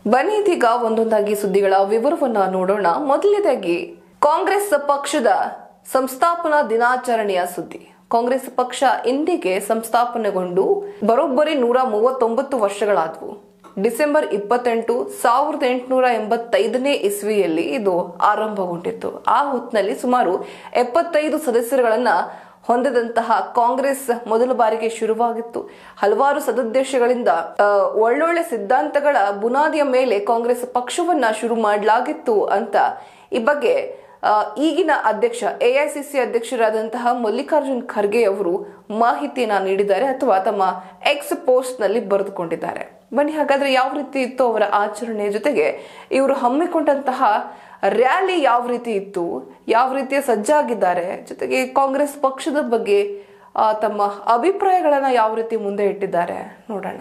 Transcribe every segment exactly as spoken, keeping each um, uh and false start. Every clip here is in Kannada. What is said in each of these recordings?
ಬನ್ನಿ ಇದೀಗ ಒಂದೊಂದಾಗಿ ಸುದ್ದಿಗಳ ವಿವರವನ್ನ ನೋಡೋಣ. ಮೊದಲನೇದಾಗಿ ಕಾಂಗ್ರೆಸ್ ಪಕ್ಷದ ಸಂಸ್ಥಾಪನಾ ದಿನಾಚರಣೆಯ ಸುದ್ದಿ. ಕಾಂಗ್ರೆಸ್ ಪಕ್ಷ ಇಂದಿಗೆ ಸಂಸ್ಥಾಪನೆಗೊಂಡು ಬರೋಬ್ಬರಿ ನೂರ ಮೂವತ್ತೊಂಬತ್ತು ವರ್ಷಗಳಾದವು. ಡಿಸೆಂಬರ್ ಇಪ್ಪತ್ತೆಂಟು ಸಾವಿರದ ಎಂಟುನೂರ ಎಂಬತ್ತೈದನೇ ಇಸ್ವಿಯಲ್ಲಿ ಇದು ಆರಂಭಗೊಂಡಿತ್ತು. ಆ ಹೊತ್ತಿನಲ್ಲಿ ಸುಮಾರು ಎಪ್ಪತ್ತೈದು ಸದಸ್ಯರುಗಳನ್ನ ಹೊಂದಿದಂತಹ ಕಾಂಗ್ರೆಸ್ ಮೊದಲ ಬಾರಿಗೆ ಶುರುವಾಗಿತ್ತು. ಹಲವಾರು ಸದಸ್ಯಗಳಿಂದ ಒಳ್ಳೊಳ್ಳೆ ಸಿದ್ಧಾಂತಗಳ ಬುನಾದಿಯ ಮೇಲೆ ಕಾಂಗ್ರೆಸ್ ಪಕ್ಷವನ್ನ ಶುರು ಮಾಡಲಾಗಿತ್ತು ಅಂತ ಈ ಬಗ್ಗೆ ಈಗಿನ ಅಧ್ಯಕ್ಷ ಎಐಸಿಸಿ ಅಧ್ಯಕ್ಷರಾದಂತಹ ಮಲ್ಲಿಕಾರ್ಜುನ್ ಖರ್ಗೆ ಅವರು ಮಾಹಿತಿಯನ್ನ ನೀಡಿದ್ದಾರೆ ಅಥವಾ ತಮ್ಮ ಎಕ್ಸ್ ಪೋಸ್ಟ್ ನಲ್ಲಿ ಬರೆದುಕೊಂಡಿದ್ದಾರೆ. ಬನ್ನಿ ಹಾಗಾದ್ರೆ ಯಾವ ರೀತಿ ಇತ್ತು ಅವರ ಆಚರಣೆ, ಜೊತೆಗೆ ಇವರು ಹಮ್ಮಿಕೊಂಡಂತಹ ರ್ಯಾಲಿ ಯಾವ ರೀತಿ ಇತ್ತು, ಯಾವ ರೀತಿಯ ಸಜ್ಜಾಗಿದ್ದಾರೆ, ಜೊತೆಗೆ ಕಾಂಗ್ರೆಸ್ ಪಕ್ಷದ ಬಗ್ಗೆ ತಮ್ಮ ಅಭಿಪ್ರಾಯಗಳನ್ನ ಯಾವ ರೀತಿ ಮುಂದೆ ಇಟ್ಟಿದ್ದಾರೆ ನೋಡೋಣ.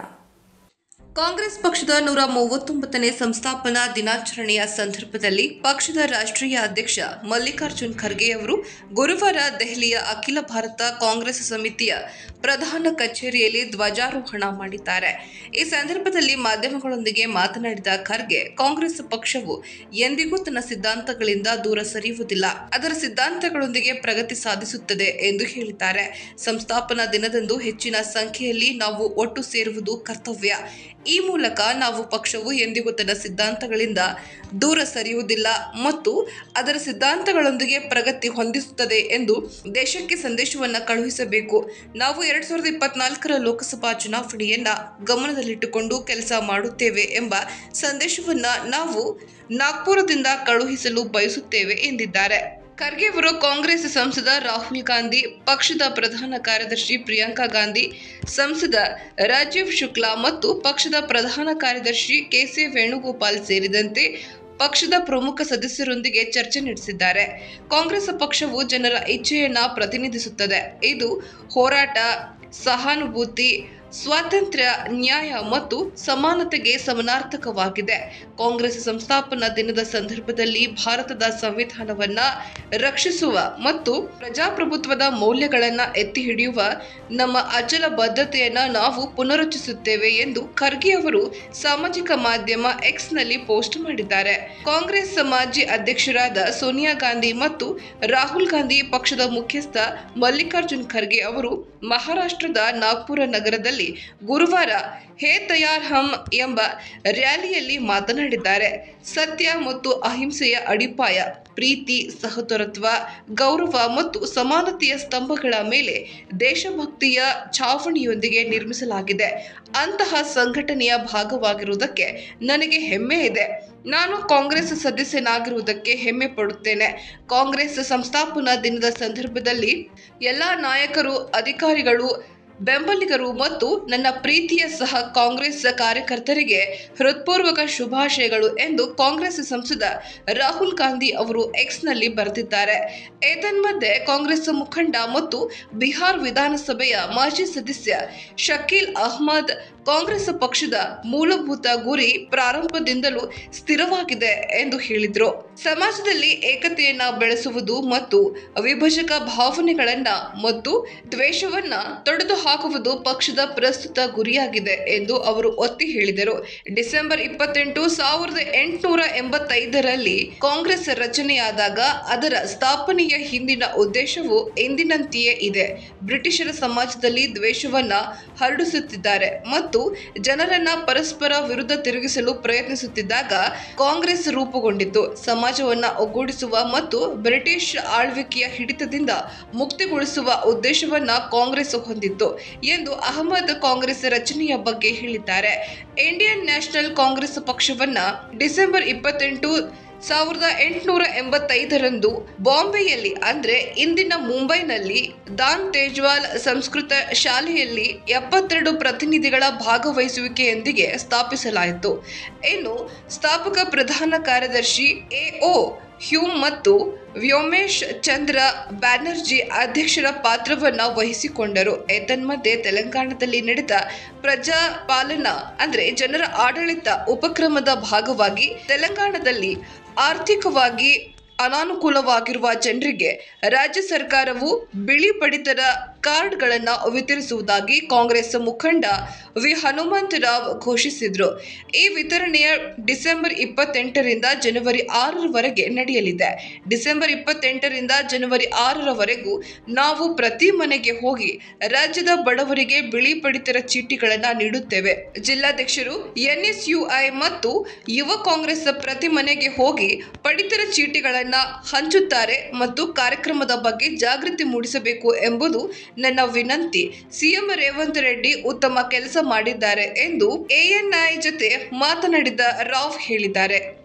ಕಾಂಗ್ರೆಸ್ ಪಕ್ಷದ ನೂರ ಮೂವತ್ತೊಂಬತ್ತನೇ ಸಂಸ್ಥಾಪನಾ ದಿನಾಚರಣೆಯ ಸಂದರ್ಭದಲ್ಲಿ ಪಕ್ಷದ ರಾಷ್ಟ್ರೀಯ ಅಧ್ಯಕ್ಷ ಮಲ್ಲಿಕಾರ್ಜುನ್ ಖರ್ಗೆ ಅವರು ಗುರುವಾರ ದೆಹಲಿಯ ಅಖಿಲ ಭಾರತ ಕಾಂಗ್ರೆಸ್ ಸಮಿತಿಯ ಪ್ರಧಾನ ಕಚೇರಿಯಲ್ಲಿ ಧ್ವಜಾರೋಹಣ ಮಾಡಿದ್ದಾರೆ. ಈ ಸಂದರ್ಭದಲ್ಲಿ ಮಾಧ್ಯಮಗಳೊಂದಿಗೆ ಮಾತನಾಡಿದ ಖರ್ಗೆ, ಕಾಂಗ್ರೆಸ್ ಪಕ್ಷವು ಎಂದಿಗೂ ತನ್ನ ಸಿದ್ಧಾಂತಗಳಿಂದ ದೂರ ಸರಿಯುವುದಿಲ್ಲ, ಅದರ ಸಿದ್ಧಾಂತಗಳೊಂದಿಗೆ ಪ್ರಗತಿ ಸಾಧಿಸುತ್ತದೆ ಎಂದು ಹೇಳಿದ್ದಾರೆ. ಸಂಸ್ಥಾಪನಾ ದಿನದಂದು ಹೆಚ್ಚಿನ ಸಂಖ್ಯೆಯಲ್ಲಿ ನಾವು ಒಟ್ಟು ಸೇರುವುದು ಕರ್ತವ್ಯ. ಈ ಮೂಲಕ ನಾವು ಪಕ್ಷವು ಎಂದಿಗೂ ತನ್ನ ಸಿದ್ಧಾಂತಗಳಿಂದ ದೂರ ಸರಿಯುವುದಿಲ್ಲ ಮತ್ತು ಅದರ ಸಿದ್ಧಾಂತಗಳೊಂದಿಗೆ ಪ್ರಗತಿ ಹೊಂದಿಸುತ್ತದೆ ಎಂದು ದೇಶಕ್ಕೆ ಸಂದೇಶವನ್ನು ಕಳುಹಿಸಬೇಕು. ನಾವು ಎರಡ್ ಸಾವಿರದ ಇಪ್ಪತ್ನಾಲ್ಕರ ಲೋಕಸಭಾ ಚುನಾವಣೆಯನ್ನ ಗಮನದಲ್ಲಿಟ್ಟುಕೊಂಡು ಕೆಲಸ ಮಾಡುತ್ತೇವೆ ಎಂಬ ಸಂದೇಶವನ್ನ ನಾವು ನಾಗ್ಪುರದಿಂದ ಕಳುಹಿಸಲು ಬಯಸುತ್ತೇವೆ ಎಂದಿದ್ದಾರೆ. ಖರ್ಗೆ ಅವರು ಕಾಂಗ್ರೆಸ್ ಸಂಸದ ರಾಹುಲ್ ಗಾಂಧಿ, ಪಕ್ಷದ ಪ್ರಧಾನ ಕಾರ್ಯದರ್ಶಿ ಪ್ರಿಯಾಂಕಾ ಗಾಂಧಿ, ಸಂಸದ ರಾಜೀವ್ ಶುಕ್ಲಾ ಮತ್ತು ಪಕ್ಷದ ಪ್ರಧಾನ ಕಾರ್ಯದರ್ಶಿ ಕೆಸಿ ವೇಣುಗೋಪಾಲ್ ಸೇರಿದಂತೆ ಪಕ್ಷದ ಪ್ರಮುಖ ಸದಸ್ಯರೊಂದಿಗೆ ಚರ್ಚೆ ನಡೆಸಿದ್ದಾರೆ. ಕಾಂಗ್ರೆಸ್ ಪಕ್ಷವು ಜನರ ಇಚ್ಛೆಯನ್ನ ಪ್ರತಿನಿಧಿಸುತ್ತದೆ. ಇದು ಹೋರಾಟ, ಸಹಾನುಭೂತಿ, ಸ್ವಾತಂತ್ರ್ಯ, ನ್ಯಾಯ ಮತ್ತು ಸಮಾನತೆಗೆ ಸಮನಾರ್ಥಕವಾಗಿದೆ. ಕಾಂಗ್ರೆಸ್ ಸಂಸ್ಥಾಪನಾ ದಿನದ ಸಂದರ್ಭದಲ್ಲಿ ಭಾರತದ ಸಂವಿಧಾನವನ್ನ ರಕ್ಷಿಸುವ ಮತ್ತು ಪ್ರಜಾಪ್ರಭುತ್ವದ ಮೌಲ್ಯಗಳನ್ನ ಎತ್ತಿ ಹಿಡಿಯುವ ನಮ್ಮ ಅಚಲ ಬದ್ಧತೆಯನ್ನ ನಾವು ಪುನರುಚ್ಚರಿಸುತ್ತೇವೆ ಎಂದು ಖರ್ಗೆ ಅವರು ಸಾಮಾಜಿಕ ಮಾಧ್ಯಮ ಎಕ್ಸ್ ನಲ್ಲಿ ಪೋಸ್ಟ್ ಮಾಡಿದ್ದಾರೆ. ಕಾಂಗ್ರೆಸ್ ಮಾಜಿ ಅಧ್ಯಕ್ಷರಾದ ಸೋನಿಯಾ ಗಾಂಧಿ ಮತ್ತು ರಾಹುಲ್ ಗಾಂಧಿ ಪಕ್ಷದ ಮುಖ್ಯಸ್ಥ ಮಲ್ಲಿಕಾರ್ಜುನ್ ಖರ್ಗೆ ಅವರು ಮಹಾರಾಷ್ಟ್ರದ ನಾಗ್ಪುರ ನಗರದಲ್ಲಿ ಗುರುವಾರ ಹೇ ತಯಾರ್ ಹಮ್ ಎಂಬ ರ್ಯಾಲಿಯಲ್ಲಿ ಮಾತನಾಡಿದ್ದಾರೆ. ಸತ್ಯ ಮತ್ತು ಅಹಿಂಸೆಯ ಅಡಿಪಾಯ ಪ್ರೀತಿ, ಸಹೋದರತ್ವ, ಗೌರವ ಮತ್ತು ಸಮಾನತೆಯ ಸ್ತಂಭಗಳ ಮೇಲೆ ದೇಶಭಕ್ತಿಯ ಛಾವಣಿಯೊಂದಿಗೆ ನಿರ್ಮಿಸಲಾಗಿದೆ. ಅಂತಹ ಸಂಘಟನೆಯ ಭಾಗವಾಗಿರುವುದಕ್ಕೆ ನನಗೆ ಹೆಮ್ಮೆ ಇದೆ. ನಾನು ಕಾಂಗ್ರೆಸ್ ಸದಸ್ಯನಾಗಿರುವುದಕ್ಕೆ ಹೆಮ್ಮೆ ಪಡುತ್ತೇನೆ. ಕಾಂಗ್ರೆಸ್ ಸಂಸ್ಥಾಪನಾ ದಿನದ ಸಂದರ್ಭದಲ್ಲಿ ಎಲ್ಲಾ ನಾಯಕರು, ಅಧಿಕಾರಿಗಳು, ಬೆಂಬಲಿಗರು ಮತ್ತು ನನ್ನ ಪ್ರೀತಿಯ ಸಹ ಕಾಂಗ್ರೆಸ್ ಕಾರ್ಯಕರ್ತರಿಗೆ ಹೃತ್ಪೂರ್ವಕ ಶುಭಾಶಯಗಳು ಎಂದು ಕಾಂಗ್ರೆಸ್ ಸಂಸದ ರಾಹುಲ್ ಗಾಂಧಿ ಅವರು ಎಕ್ಸ್ ನಲ್ಲಿ ಬರೆದಿದ್ದಾರೆ. ಏತನ್ಮಧ್ಯೆ ಕಾಂಗ್ರೆಸ್ ಮುಖಂಡ ಮತ್ತು ಬಿಹಾರ್ ವಿಧಾನಸಭೆಯ ಮಾಜಿ ಸದಸ್ಯ ಶಕೀಲ್ ಅಹ್ಮದ್, ಕಾಂಗ್ರೆಸ್ ಪಕ್ಷದ ಮೂಲಭೂತ ಗುರಿ ಪ್ರಾರಂಭದಿಂದಲೂ ಸ್ಥಿರವಾಗಿದೆ ಎಂದು ಹೇಳಿದರು. ಸಮಾಜದಲ್ಲಿ ಏಕತೆಯನ್ನ ಬೆಳೆಸುವುದು ಮತ್ತು ವಿಭಜಕ ಭಾವನೆಗಳನ್ನ ಮತ್ತು ದ್ವೇಷವನ್ನ ತೊಡೆದು ಹಾಕುವುದು ಪಕ್ಷದ ಪ್ರಸ್ತುತ ಗುರಿಯಾಗಿದೆ ಎಂದು ಅವರು ಒತ್ತಿ ಹೇಳಿದರು. ಡಿಸೆಂಬರ್ ಇಪ್ಪತ್ತೆಂಟು ಸಾವಿರದ ಎಂಟುನೂರ ಎಂಬತ್ತೈದರಲ್ಲಿ ಕಾಂಗ್ರೆಸ್ ರಚನೆಯಾದಾಗ ಅದರ ಸ್ಥಾಪನೆಯ ಹಿಂದಿನ ಉದ್ದೇಶವು ಎಂದಿನಂತೆಯೇ ಇದೆ. ಬ್ರಿಟಿಷರ ಸಮಾಜದಲ್ಲಿ ದ್ವೇಷವನ್ನ ಹರಡಿಸುತ್ತಿದ್ದಾರೆ ಮತ್ತು ಜನರನ್ನ ಪರಸ್ಪರ ವಿರುದ್ಧ ತಿರುಗಿಸಲು ಪ್ರಯತ್ನಿಸುತ್ತಿದ್ದಾಗ ಕಾಂಗ್ರೆಸ್ ರೂಪುಗೊಂಡಿತು. ಸಮಾಜವನ್ನ ಒಗ್ಗೂಡಿಸುವ ಮತ್ತು ಬ್ರಿಟಿಷ್ ಆಳ್ವಿಕೆಯ ಹಿಡಿತದಿಂದ ಮುಕ್ತಿಗೊಳಿಸುವ ಉದ್ದೇಶವನ್ನ ಕಾಂಗ್ರೆಸ್ ಹೊಂದಿತ್ತು ಎಂದು ಅಹಮದ್ ಕಾಂಗ್ರೆಸ್ ರಚನೆಯ ಬಗ್ಗೆ ಹೇಳಿದ್ದಾರೆ. ಇಂಡಿಯನ್ ನ್ಯಾಷನಲ್ ಕಾಂಗ್ರೆಸ್ ಪಕ್ಷವನ್ನ ಡಿಸೆಂಬರ್ ಇಪ್ಪತ್ತೆಂಟು ಸಾವಿರದ ಎಂಟುನೂರ ಎಂಬತ್ತೈದರಂದು ಬಾಂಬೆಯಲ್ಲಿ ಅಂದ್ರೆ ಇಂದಿನ ಮುಂಬೈನಲ್ಲಿ ದಾನ್ ತೇಜ್ವಾಲ್ ಸಂಸ್ಕೃತ ಶಾಲೆಯಲ್ಲಿ ಎಪ್ಪತ್ತೆರಡು ಪ್ರತಿನಿಧಿಗಳ ಭಾಗವಹಿಸುವಿಕೆಯೊಂದಿಗೆ ಸ್ಥಾಪಿಸಲಾಯಿತು. ಇನ್ನು ಸ್ಥಾಪಕ ಪ್ರಧಾನ ಕಾರ್ಯದರ್ಶಿ ಎ ಓ ಹ್ಯೂಮ್ ಮತ್ತು ವ್ಯೋಮೇಶ್ ಚಂದ್ರ ಬ್ಯಾನರ್ಜಿ ಅಧ್ಯಕ್ಷರ ಪಾತ್ರವನ್ನ ವಹಿಸಿಕೊಂಡರು. ಏತನ್ಮಧ್ಯೆ ತೆಲಂಗಾಣದಲ್ಲಿ ನಡೆದ ಪ್ರಜಾಪಾಲನಾ ಅಂದ್ರೆ ಜನರ ಆಡಳಿತ ಉಪಕ್ರಮದ ಭಾಗವಾಗಿ ತೆಲಂಗಾಣದಲ್ಲಿ ಆರ್ಥಿಕವಾಗಿ ಅನಾನುಕೂಲವಾಗಿರುವ ಜನರಿಗೆ ರಾಜ್ಯ ಸರ್ಕಾರವು ಬಿಳಿ ಪಡಿತರ ಕಾರ್ಡ್ಗಳನ್ನ ವಿತರಿಸುವುದಾಗಿ ಕಾಂಗ್ರೆಸ್ ಮುಖಂಡ ವಿ ಹನುಮಂತರಾವ್ ಘೋಷಿಸಿದ್ರು. ಈ ವಿತರಣೆಯ ಡಿಸೆಂಬರ್ ಇಪ್ಪತ್ತೆಂಟರಿಂದ ಜನವರಿ ಆರರವರೆಗೆ ನಡೆಯಲಿದೆ. ಡಿಸೆಂಬರ್ ಇಪ್ಪತ್ತೆಂಟರಿಂದ ಜನವರಿ ಆರರವರೆಗೂ ನಾವು ಪ್ರತಿ ಮನೆಗೆ ಹೋಗಿ ರಾಜ್ಯದ ಬಡವರಿಗೆ ಬಿಳಿ ಪಡಿತರ ಚೀಟಿಗಳನ್ನ ನೀಡುತ್ತೇವೆ. ಜಿಲ್ಲಾಧ್ಯಕ್ಷರು ಎನ್ಎಸ್ಯುಐ ಮತ್ತು ಯುವ ಕಾಂಗ್ರೆಸ್ ಪ್ರತಿ ಮನೆಗೆ ಹೋಗಿ ಪಡಿತರ ಚೀಟಿಗಳನ್ನ ಹಂಚುತ್ತಾರೆ ಮತ್ತು ಕಾರ್ಯಕ್ರಮದ ಬಗ್ಗೆ ಜಾಗೃತಿ ಮೂಡಿಸಬೇಕು ಎಂಬುದು ನನ್ನ ವಿನಂತಿ. ಸಿಎಂ ರೇವಂತ್ ರೆಡ್ಡಿ ಉತ್ತಮ ಕೆಲಸ ಮಾಡಿದ್ದಾರೆ ಎಂದು ಎಎನ್ಐ ಜೊತೆ ಮಾತನಾಡಿದ ರಾವ್ ಹೇಳಿದ್ದಾರೆ.